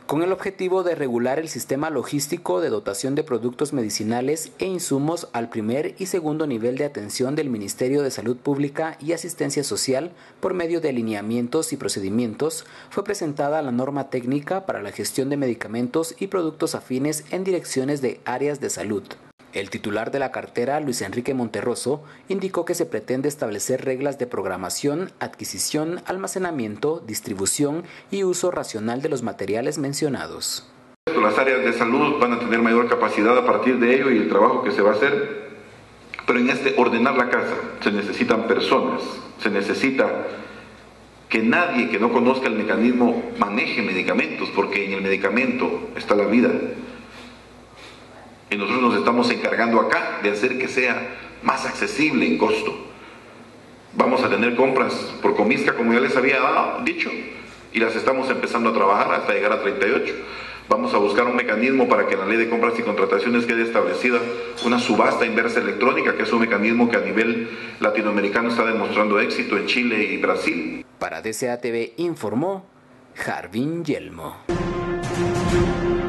con el objetivo de regular el sistema logístico de dotación de productos medicinales e insumos al primer y segundo nivel de atención del Ministerio de Salud Pública y Asistencia Social por medio de alineamientos y procedimientos, fue presentada la norma técnica para la gestión de medicamentos y productos afines en direcciones de áreas de salud. El titular de la cartera, Luis Enrique Monterroso, indicó que se pretende establecer reglas de programación, adquisición, almacenamiento, distribución y uso racional de los materiales mencionados. Las áreas de salud van a tener mayor capacidad a partir de ello y el trabajo que se va a hacer, pero en ordenar la casa se necesitan personas, se necesita que nadie que no conozca el mecanismo maneje medicamentos, porque en el medicamento está la vida. Y nosotros nos estamos encargando acá de hacer que sea más accesible en costo. Vamos a tener compras por comisca, como ya les había dicho, y las estamos empezando a trabajar hasta llegar a 38. Vamos a buscar un mecanismo para que en la ley de compras y contrataciones quede establecida una subasta inversa electrónica, que es un mecanismo que a nivel latinoamericano está demostrando éxito en Chile y Brasil. Para DCA TV informó Jarvin Yelmo.